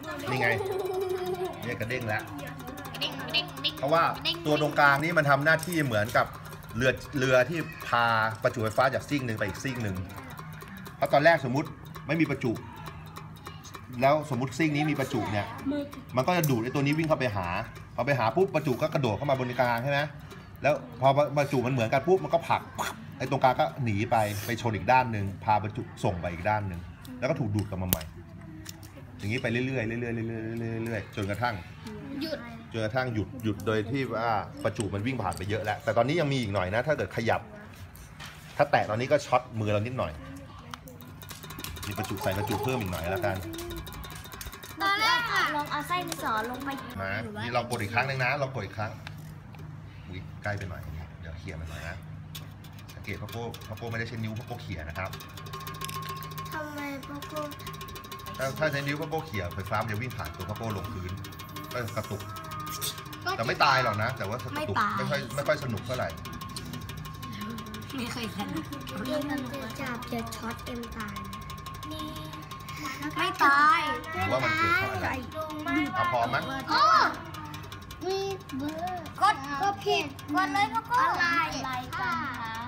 นี่ไงเนี่ยกระเด้งแล้วเด้งเด้งเด้งเพราะว่าตัวตรงกลางนี้มันทำหน้าที่เหมือนกับเรือที่พาประจุไฟฟ้าจากซีกหนึ่งไปอีกซีกหนึ่งเพราะตอนแรกสมมุติไม่มีประจุแล้วสมมุติซีกนี้มีประจุเนี่ยมันก็จะดูดไอ้ตัวนี้วิ่งเข้าไปหาพอไปหาปุ๊บประจุก็กระโดดเข้ามาบนกลางใช่ไหมแล้วพอประจุมันเหมือนกันปุ๊บมันก็ผลักไอ้ตรงกลางก็หนีไปชนอีกด้านหนึ่งพาประจุส่งไปอีกด้านหนึ่งแล้วก็ถูกดูดกลับมาใหม่อย่างนี้ไปเรื่อยๆเรื่อยๆเรื่อยๆจนกระทั่งหยุดโดยที่ว่าประจุมันวิ่งผ่านไปเยอะแล้วแต่ตอนนี้ยังมีอีกหน่อยนะถ้าเกิดขยับถ้าแตะตอนนี้ก็ช็อตมือเรานิดหน่อยมีประจุใส่ประจุเพิ่มอีกหน่อยแล้วกันตอนแรกอะลองเอาไส้ดินสอลงไปนะนี่เรากดอีกครั้งนึงนะเรากดอีกครั้งใกล้ไปหน่อยเดี๋ยวเขี่ยมันหน่อยนะสังเกตพ่อโก้ไม่ได้ใช้นิ้วพ่อโก้เขี่ยนะครับทำไมพ่อโก้ถ้าใช้นิ้วพ่อโก้เขี่ยไฟฟ้ามันจะวิ่งผ่านตัวพ่อโก้ลงพื้นก็กระตุกแต่ไม่ตายหรอกนะแต่ว่ากระตุกไม่ค่อยสนุกเท่าไหร่ไม่เคยชนะเอ็มจะจับจะช็อตเอ็มตายไม่ตายหรือว่ามันเกิดเพราะอะไรเอาพอมั้ยโอ้มีเบอร์กดผิดกดเลยพ่อโก้อะไรกันคะ